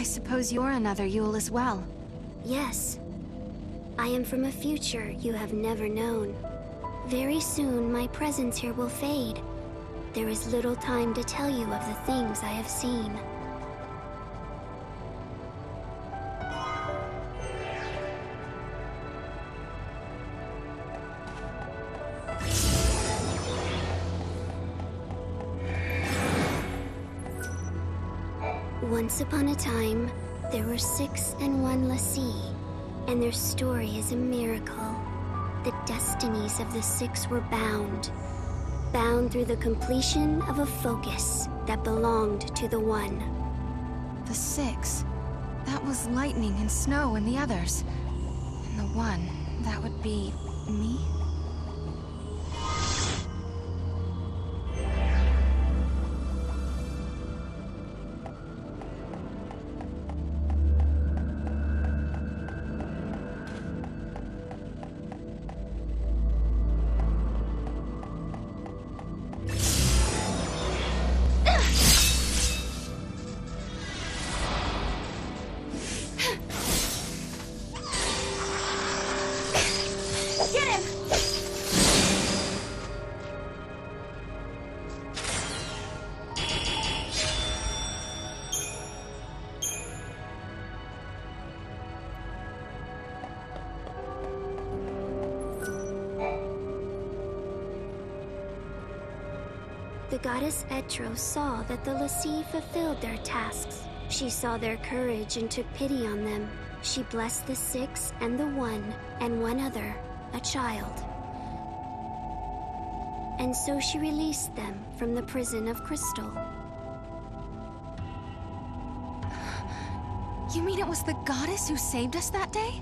suppose you're another Yeuls as well. Yes. I am from a future you have never known. Very soon, my presence here will fade. There is little time to tell you of the things I have seen. Once upon a time, there were 6 and 1 L'Cie, and their story is a miracle. The destinies of the 6 were bound through the completion of a focus that belonged to the 1. The 6. That was Lightning and Snow and the others. And the 1, that would be me? The goddess Etro saw that the L'Cie fulfilled their tasks. She saw their courage and took pity on them. She blessed the 6 and the 1 and one other, a child. And so she released them from the prison of crystal. You mean it was the goddess who saved us that day?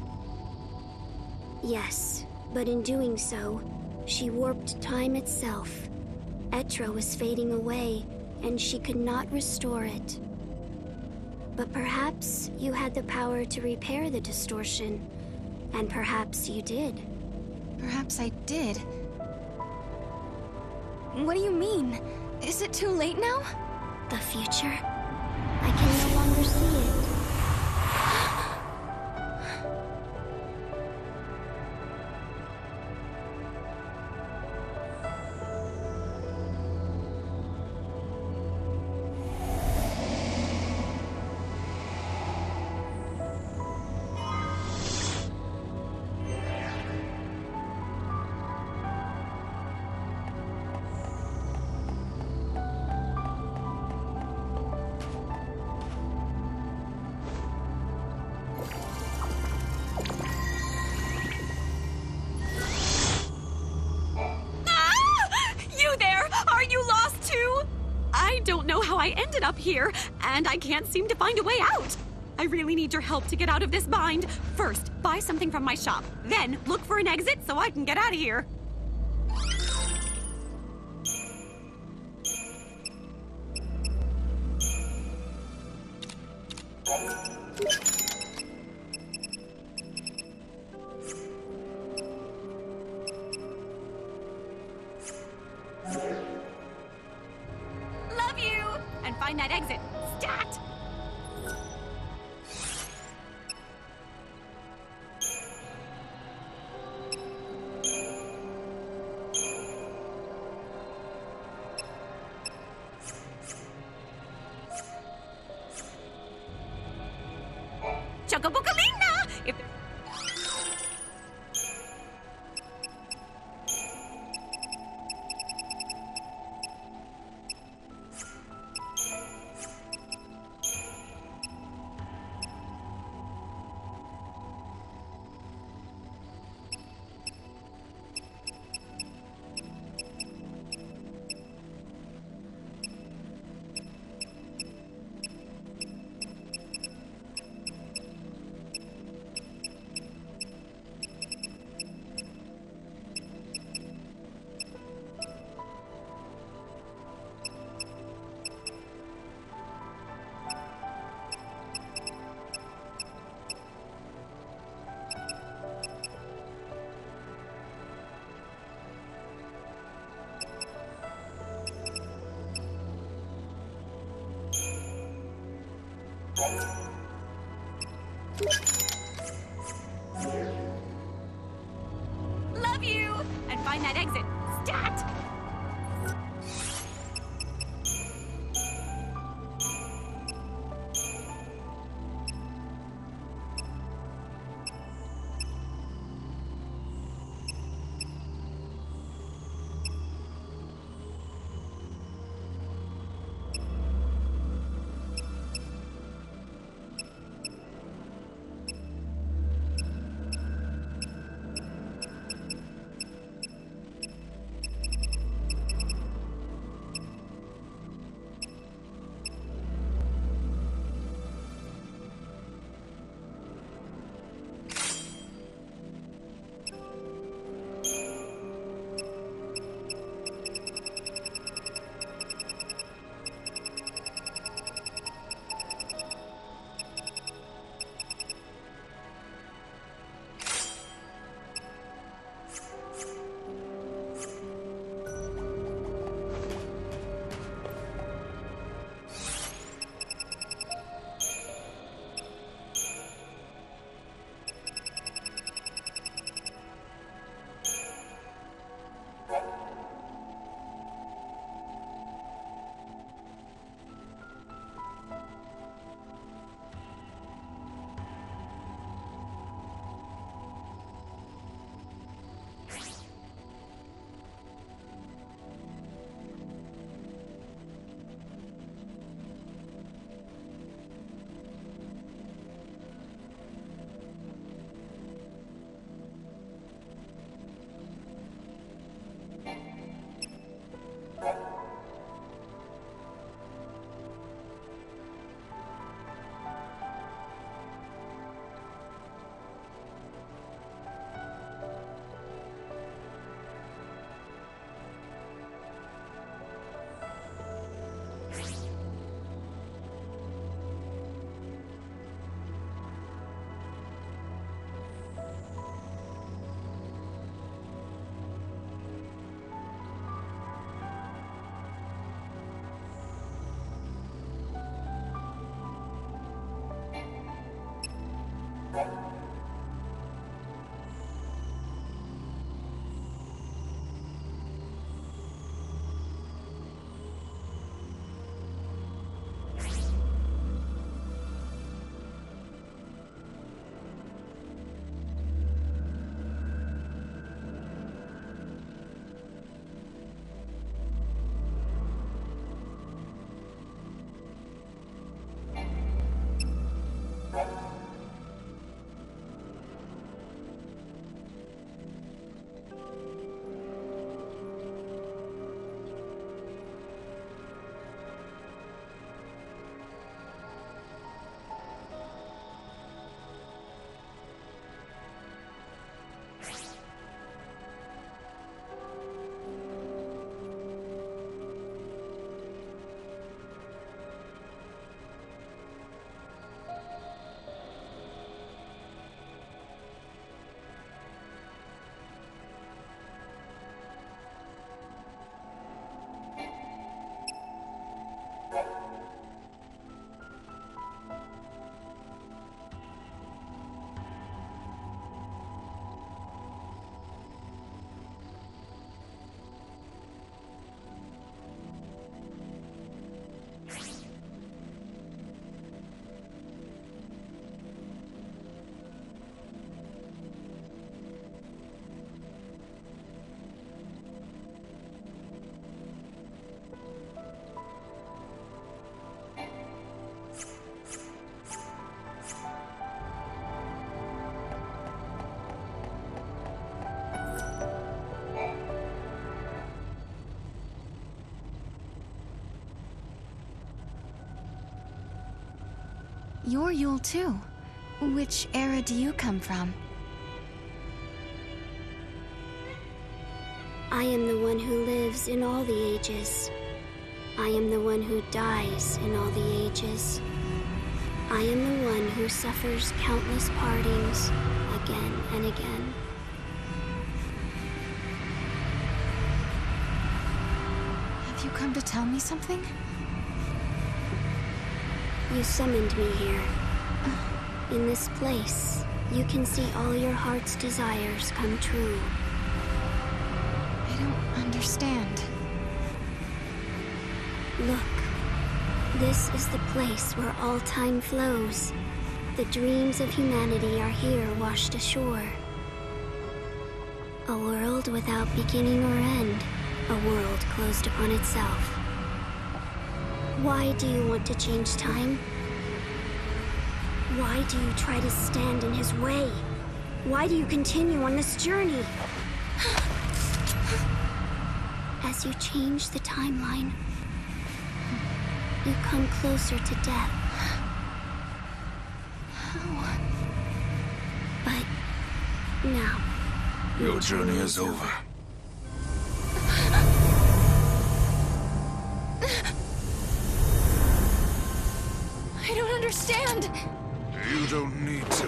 Yes, but in doing so, she warped time itself. Etro was fading away, and she could not restore it. But perhaps you had the power to repair the distortion, and perhaps you did. Perhaps I did. What do you mean? Is it too late now? The future? I can no longer see it. I ended up here, and I can't seem to find a way out. I really need your help to get out of this bind. First, buy something from my shop. Then, look for an exit so I can get out of here. Find that exit. Stat! Chocolina! If Love you! And find that exit. Stat! You're Yule too. Which era do you come from? I am the one who lives in all the ages. I am the one who dies in all the ages. I am the one who suffers countless partings again and again. Have you come to tell me something? You summoned me here. In this place, you can see all your heart's desires come true. I don't understand. Look. This is the place where all time flows. The dreams of humanity are here washed ashore. A world without beginning or end. A world closed upon itself. Why do you want to change time? Why do you try to stand in his way? Why do you continue on this journey? As you change the timeline, you come closer to death. How? But now, your journey is over. I don't understand. You don't need to.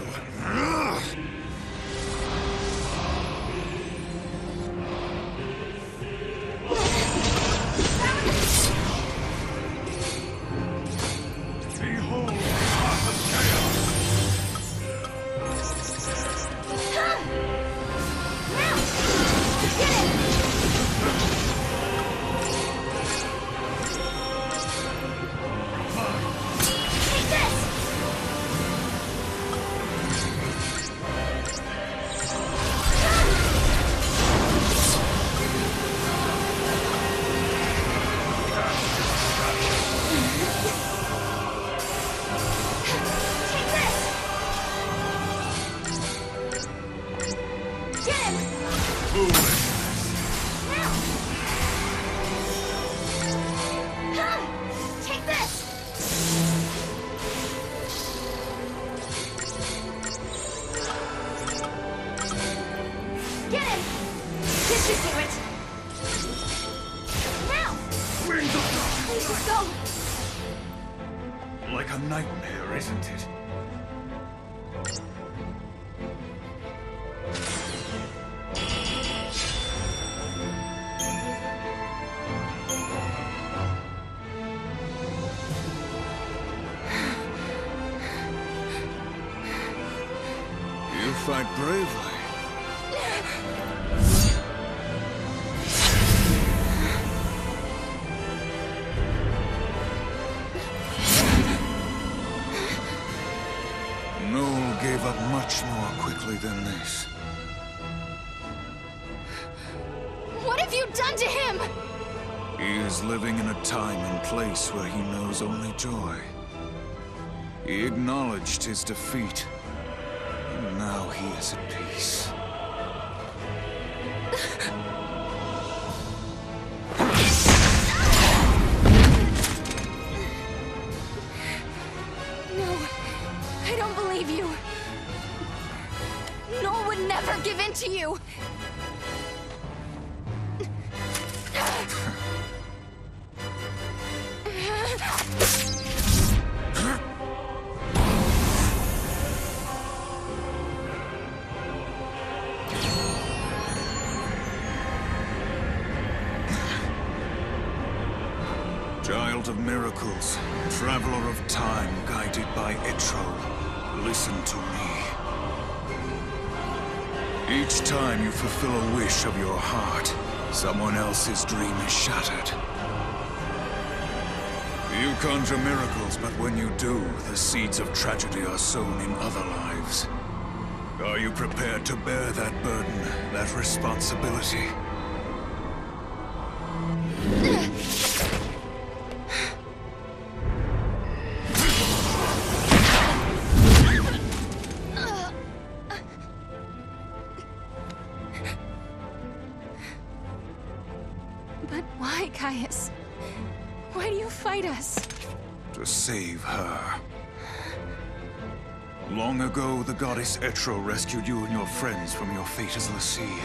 Behold, path of chaos. now! Get it! Take this! Like a nightmare, isn't it? You fight bravely. Gave up much more quickly than this. What have you done to him? He is living in a time and place where he knows only joy. He acknowledged his defeat, and now he is at peace. No, I don't believe you. Noel would never give in to you! Child of miracles, traveler of time guided by Etro, listen to me. Each time you fulfill a wish of your heart, someone else's dream is shattered. You conjure miracles, but when you do, the seeds of tragedy are sown in other lives. Are you prepared to bear that burden, that responsibility? But why, Caius? Why do you fight us? To save her. Long ago, the goddess Etro rescued you and your friends from your fate as l'Cie.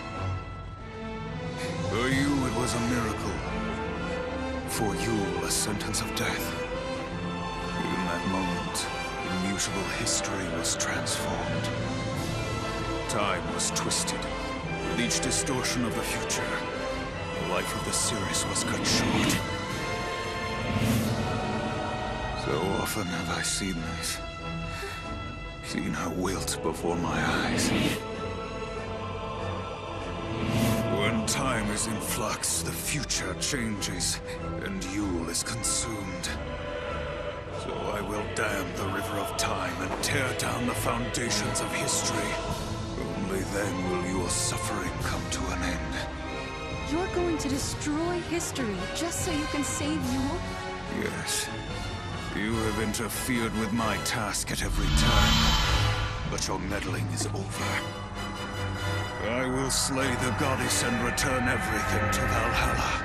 For you, it was a miracle. For you, a sentence of death. In that moment, immutable history was transformed. Time was twisted. With each distortion of the future, the life of the series was cut short. So often have I seen this. Seen her wilt before my eyes. When time is in flux, the future changes, and Yeuls is consumed. So I will dam the river of time and tear down the foundations of history. Only then will your suffering come to an end. You're going to destroy history just so you can save Yeuls? Yes. You have interfered with my task at every turn, but your meddling is over. I will slay the goddess and return everything to Valhalla.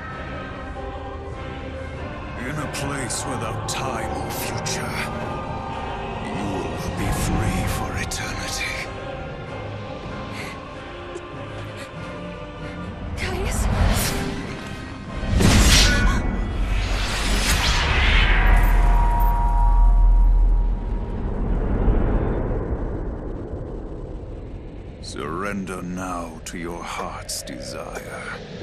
In a place without time or future, you will be free for eternity. Caius? Surrender now to your heart's desire.